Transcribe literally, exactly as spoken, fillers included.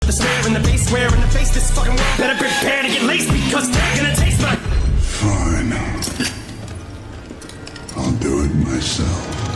The snare and the bass square in the face, this fucking world better prepare to get laced because they're gonna taste my... Fine. I'll do it myself.